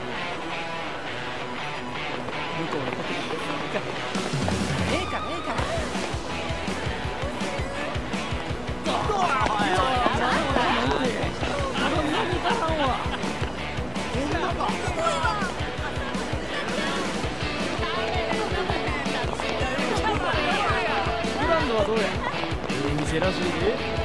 向こうのことでええからええから。グランドはどうや。店らしいで。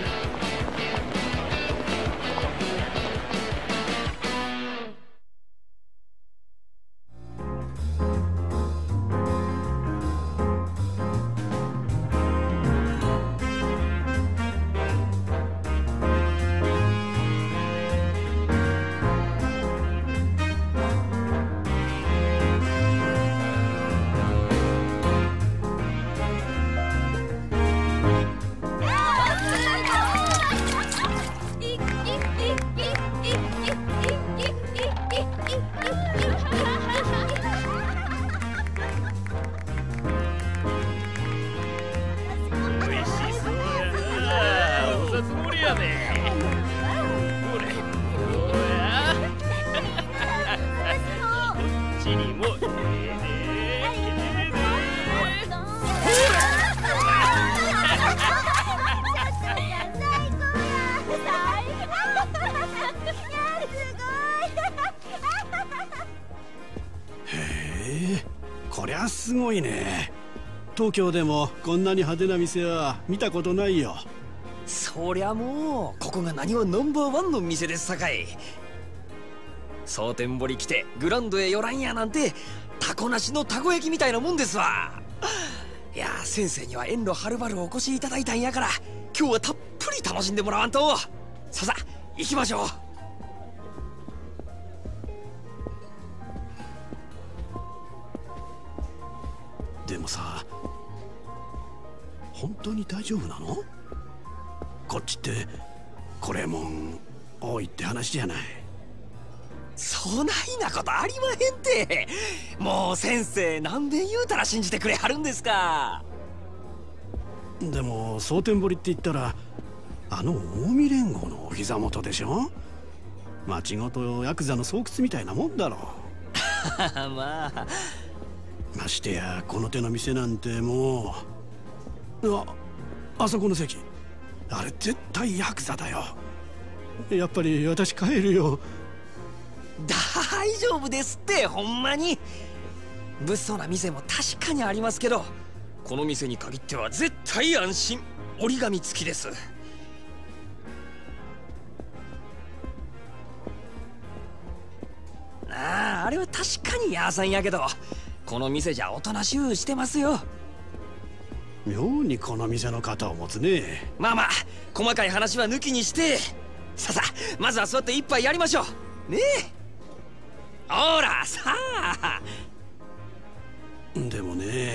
こりゃすごいね。東京でもこんなに派手な店は見たことないよ。 そりゃもうここが何はナンバーワンの店ですさかい。蒼天堀来てグランドへ寄らんやなんてタコなしのたこ焼きみたいなもんですわ。いや先生には遠路はるばるお越しいただいたんやから今日はたっぷり楽しんでもらわんと。ささ行きましょう。 でもさ、本当に大丈夫なの？こっちってこれもん多いって話じゃない。 そないなことありまへんて。もう先生何べん言うたら信じてくれはるんですか。 でも蒼天堀って言ったらあの近江連合のお膝元でしょ。町ごとヤクザの巣窟みたいなもんだろう。 まあましてやこの手の店なんてもう、あそこの席、あれ絶対ヤクザだよ。やっぱり私帰るよ。 大丈夫ですってほんまに。物騒な店も確かにありますけどこの店に限っては絶対安心。折り紙付きです。あれは確かにヤーさんやけどこの店じゃおとなしゅうしてますよ。 妙にこの店の肩を持つね。 まあまあ細かい話は抜きにしてささまずは座って一杯やりましょうねえ。ほらさあ。 でもね、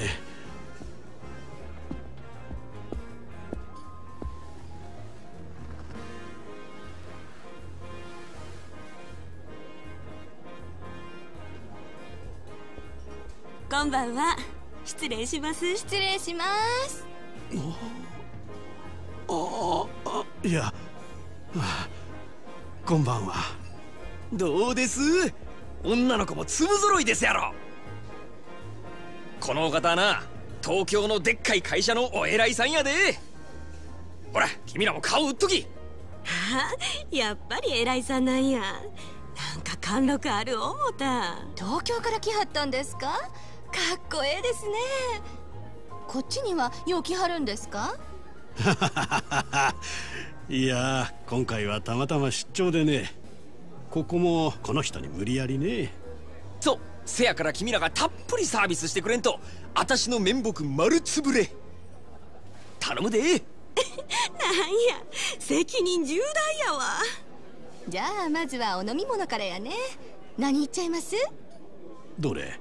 こんばんは。失礼します。 失礼します。 いや、こんばんは。 どうです？女の子も粒揃いですやろ。このお方はな東京のでっかい会社のお偉いさんやで。ほら君らも顔売っとき。 やっぱり偉いさんなんや。なんか貫禄ある思た。 東京から来はったんですか？かっこええですね。こっちにはよう来はるんですか？ いや今回はたまたま出張でね。ここもこの人に無理やりね。 そうせやから君らがたっぷりサービスしてくれんと私の面目丸つぶれ。頼むで。なんや責任重大やわ。 じゃあまずはお飲み物からやね。何言っちゃいます？ どれ？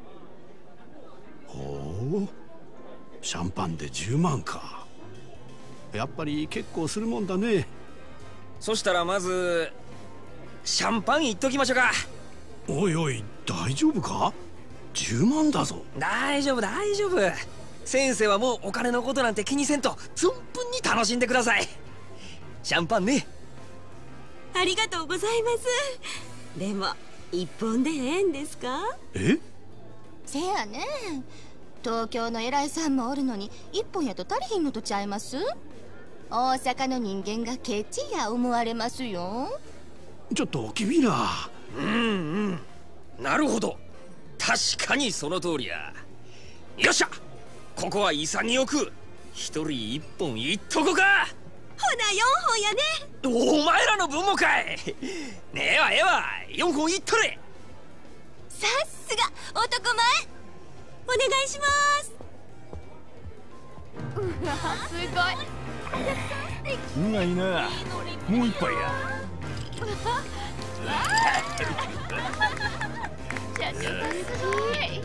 ほう、シャンパンで10万か。やっぱり結構するもんだね。 そしたらまずシャンパンいっときましょうか。 おいおい大丈夫か？10万だぞ。 大丈夫大丈夫。先生はもうお金のことなんて気にせんと存分に楽しんでください。シャンパンね。 ありがとうございます。でも一本でええんですか？ え？ せやねん。東京の偉いさんもおるのに一本やと足りひんのとちゃいます？大阪の人間がケチや思われますよ。 ちょっと君ら。 なるほど、確かにその通りや。よっしゃ、ここは潔く一人一本いっとこか。 ほな4本やね。 お前らの分もかい。ねえわええわ、4本いっとれ。 さっすが男前。 お願いします。 うわ、すごい。 うまいな。もう一杯や。 社長すごい。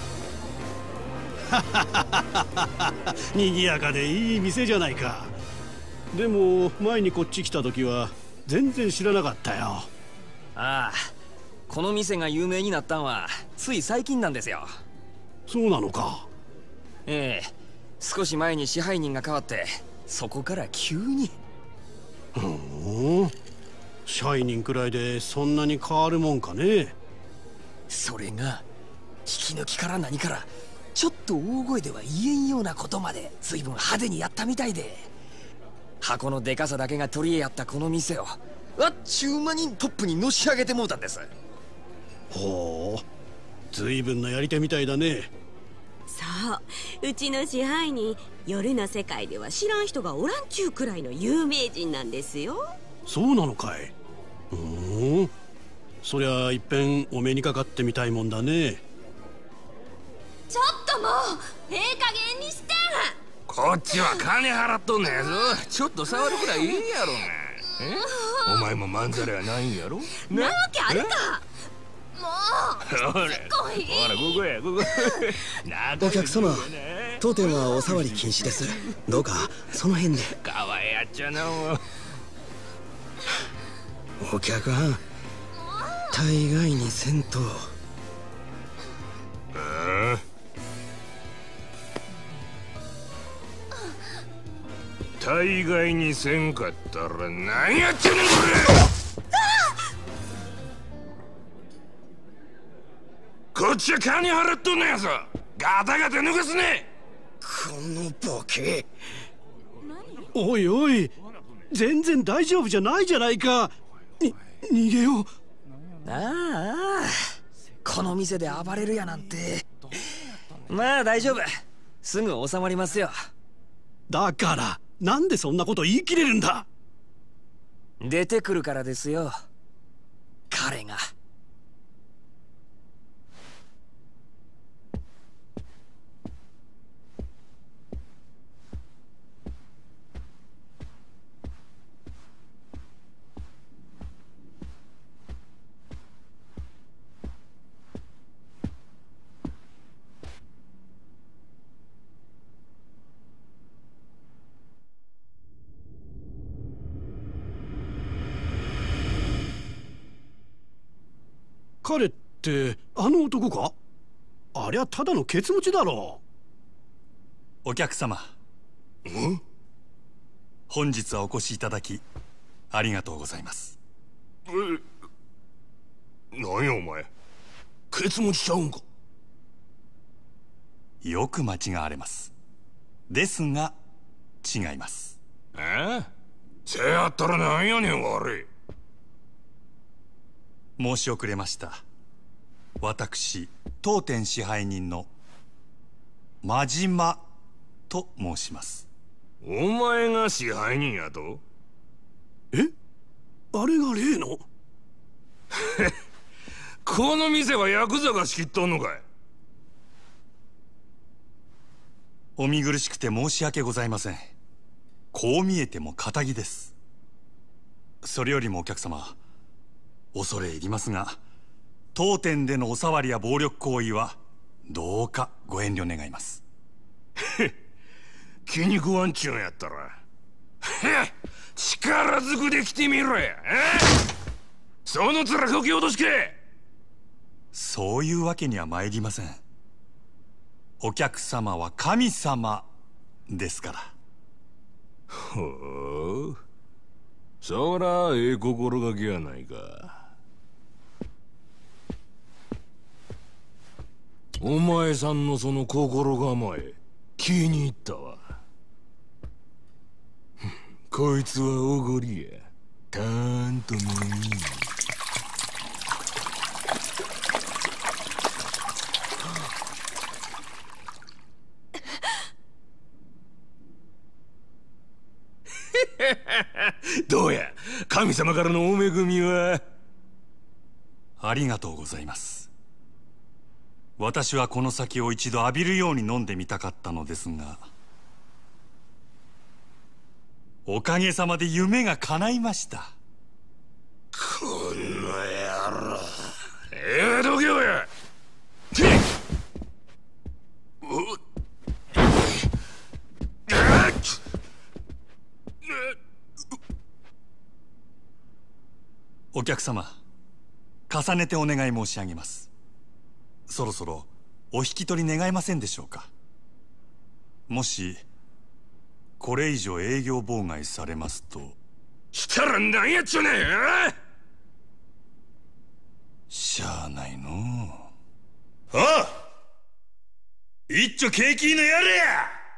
賑やかでいい店じゃないか。でも前にこっち来た時は全然知らなかったよ。 ああ、この店が有名になったんはつい最近なんですよ。 そうなのか。 ええ、少し前に支配人が変わって、そこから急に。 ふん、支配人くらいでそんなに変わるもんかね。 それが引き抜きから何から、ちょっと大声では言えんようなことまで随分派手にやったみたいで、箱のでかさだけが取り柄やったこの店をあっちゅう間にトップにのし上げてもうたんです。 ほう、随分なやり手みたいだね。 そう、うちの支配人、夜の世界では知らん人がおらんちゅうくらいの有名人なんですよ。 そうなのかい。そりゃいっぺんお目にかかってみたいもんだね。 ちょっともうええ加減にして。 こっちは金払っとんねやぞ。ちょっと触るくらいいいやろが。お前もまんざらやないんやろ。 なわけあるか。もうほら、 こい。 ほら、ここや、ここ。 お客様、当店はお触り禁止です。どうかその辺で。 かわいやっちゃなもう。 お客はん大概にせんと。 大概にせんかったら何やってんねんこれ。こっちは金払っとんねやぞ。ガタガタ抜かすね。 このボケ。 おいおい、全然大丈夫じゃないじゃないか。逃げよう。 ああ、この店で暴れるやなんて。まあ大丈夫、すぐ収まりますよ。 だからなんでそんなこと言い切れるんだ。 出てくるからですよ、彼が。 彼ってあの男か。ありゃただのケツ持ちだろお客様、本日はお越しいただきありがとうございます。 何やお前、ケツ持ちちゃうんか。 よく間違われます。ですが違います。 せやったら何やねん悪い。 申し遅れました。私当店支配人の真島と申します。 お前が支配人やと。 え、あれが例の。 この店はヤクザが仕切っとんのかい。 お見苦しくて申し訳ございません。こう見えても堅気です。それよりもお客様、恐れ入りますが、当店でのお触りや暴力行為はどうかご遠慮願います。 気に食わんちゅうんやったら力ずくで来てみろや。その面こき落としけ。 そういうわけには参りません。お客様は神様ですから。 ほう、そらええ心がけやないか。 お前さんのその心構え気に入ったわ。こいつはおごりや。たーんともいい。どうや、神様からのお恵みは。 ありがとうございます。私はこの酒を一度浴びるように飲んでみたかったのですが、おかげさまで夢が叶いました。 この野郎。どけよや。 お客様、重ねてお願い申し上げます。そろそろお引き取り願えませんでしょうか。もしこれ以上営業妨害されますと。 したら何やっちゅうねん。 しゃあないのう。ああ、一丁景気のやれや。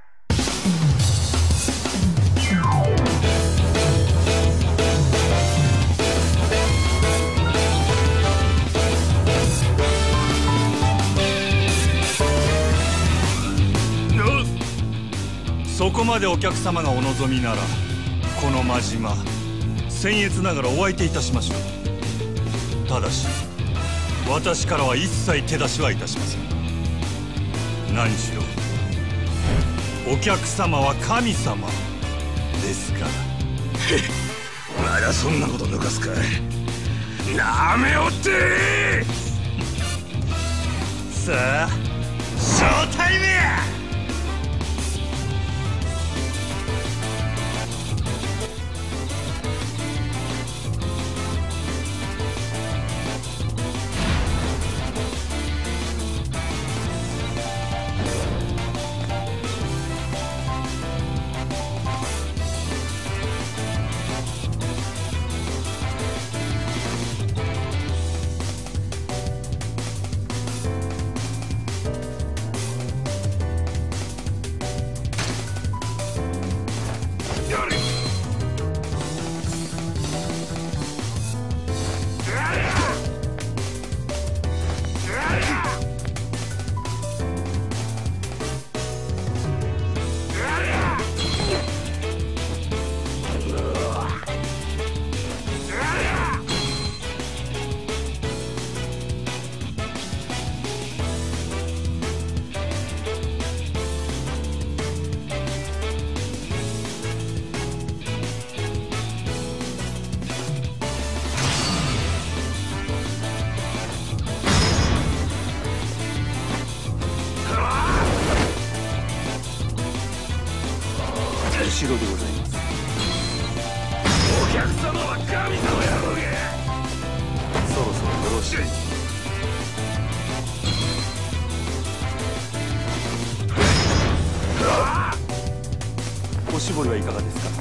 そこまでお客様がお望みなら、この真島僭越ながらお相手いたしましょう。ただし私からは一切手出しはいたしません。何しろお客様は神様ですから。 まだそんなこと抜かすか。なめおってさあ、ショータイムや。 後ろでございます。お客様は神様やろうが。 そろそろよろしい。おしぼりはいかがですか。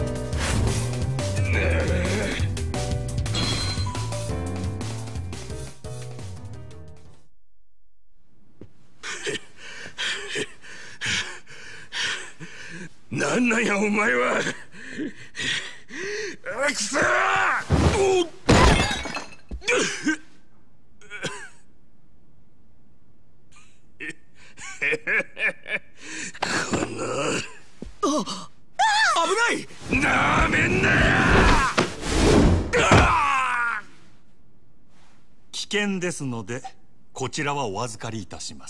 なんなんやお前は。くそー。この危ない。なめんなよ。 危険ですのでこちらはお預かりいたします。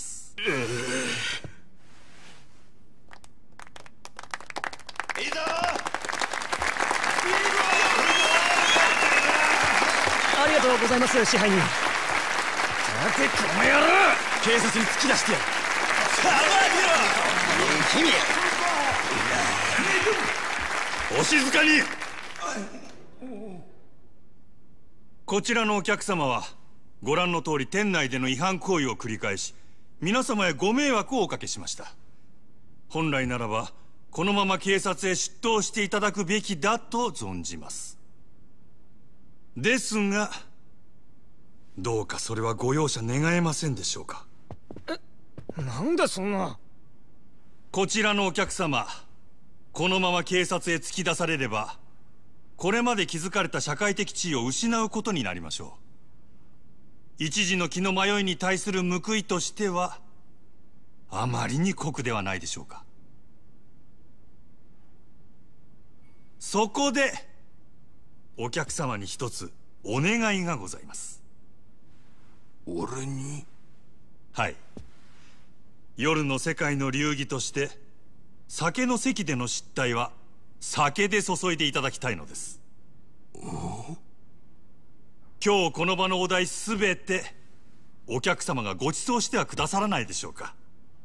ありがとうございます、支配人。 さてこの野郎、 警察に突き出してやる。 君お静かに。こちらのお客様はご覧の通り店内での違反行為を繰り返し皆様へご迷惑をおかけしました。本来ならばこのまま警察へ出頭していただくべきだと存じます。ですがどうかそれはご容赦願えませんでしょうか。 なんでそんな。 こちらのお客様、このまま警察へ突き出されればこれまで築かれた社会的地位を失うことになりましょう。一時の気の迷いに対する報いとしてはあまりに酷ではないでしょうか。そこでお客様に一つお願いがございます。 俺に？ はい。夜の世界の流儀として酒の席での失態は酒で注いでいただきたいのです。今日この場のお題すべてお客様がご馳走してはくださらないでしょうか。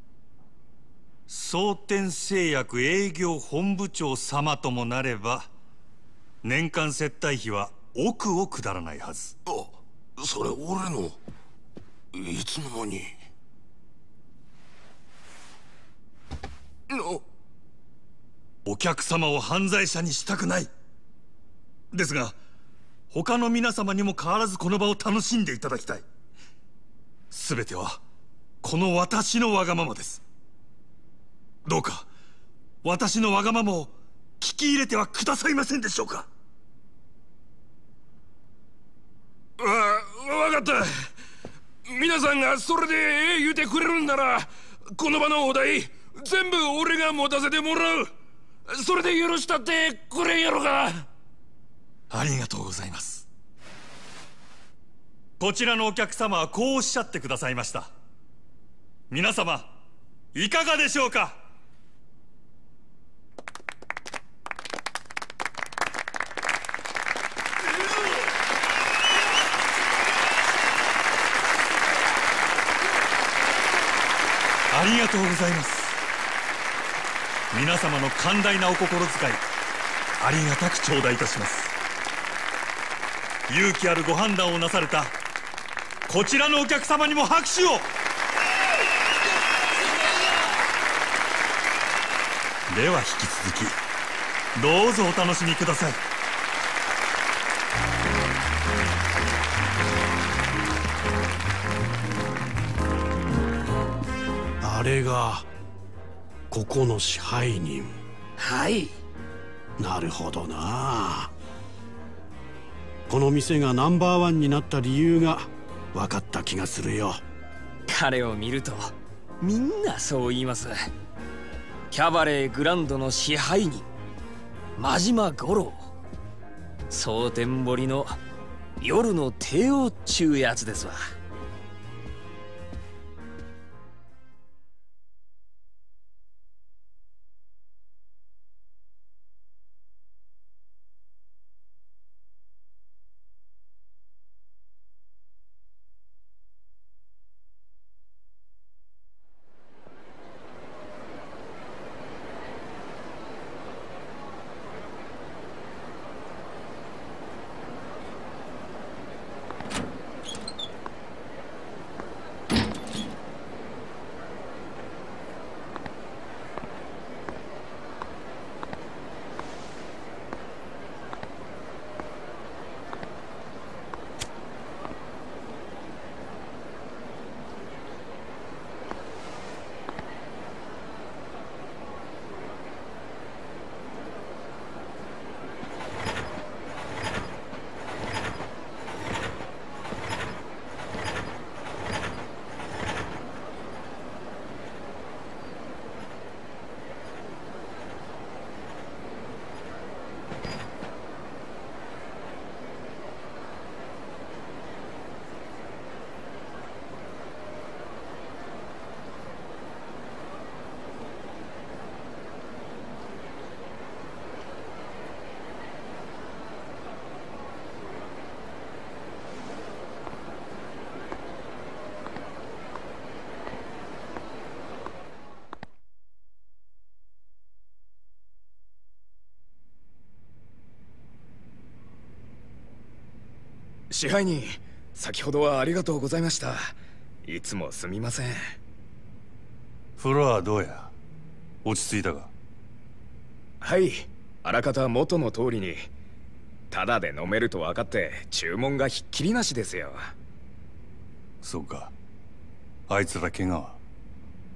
蒼天製薬営業本部長様ともなれば年間接待費は億を下らないはず。 あ、それ俺の。いつの間に。 お客様を犯罪者にしたくない。ですが他の皆様にも変わらずこの場を楽しんでいただきたい。全てはこの私のわがままです。どうか私のわがままを聞き入れてはくださいませんでしょうか。 わかった。皆さんがそれでええ言うてくれるんならこの場のお題全部俺が持たせてもらう。それで許したってくれんやろか。 ありがとうございます。こちらのお客様はこうおっしゃってくださいました。皆様いかがでしょうか。ありがとうございます。皆様の寛大なお心遣いありがたく頂戴いたします。勇気あるご判断をなされたこちらのお客様にも拍手を。では引き続きどうぞお楽しみください。 あれがここの支配人。 はい。 なるほどな。この店がナンバーワンになった理由が分かった気がするよ。 彼を見るとみんなそう言います。キャバレーグランドの支配人真島五郎、蒼天堀の夜の帝王っちゅうやつですわ。 支配人、先ほどはありがとうございました。いつもすみません。 風呂はどうや、落ち着いたか。 はい、あらかた元の通りに。タダで飲めると分かって注文がひっきりなしですよ。 そうか。あいつら怪我は？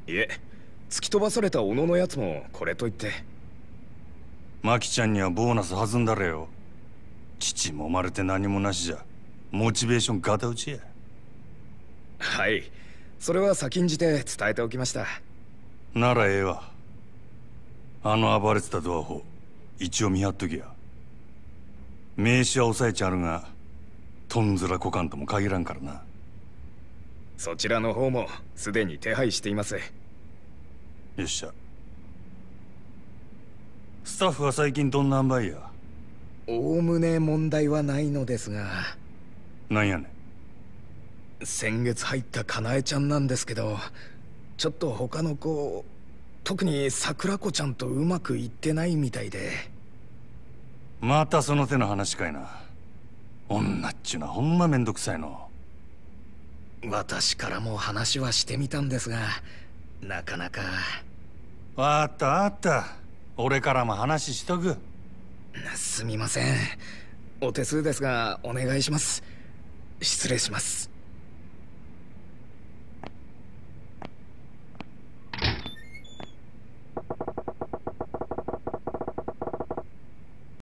いえ、突き飛ばされた小野のやつもこれといって。 マキちゃんにはボーナス弾んだれよ。父も生まれて何もなしじゃモチベーションガタ打ちや。 はい、それは先んじて伝えておきました。 ならええわ。あの暴れてたドアホ一応見張っときや。名刺は押さえちゃるがとんずらこかんとも限らんからな。 そちらの方もすでに手配しています。 よっしゃ。スタッフは最近どんな塩梅や。 おおむね問題はないのですが。 なんやねん。先月入ったかなえちゃんなんですけど、ちょっと他の子、特に桜子ちゃんとうまくいってないみたいで。 またその手の話かいな。女っちゅうのはほんまめんどくさいの。 私からも話はしてみたんですが、なかなか。 わかったわかった。俺からも話しとく。 すみません。お手数ですがお願いします。失礼します。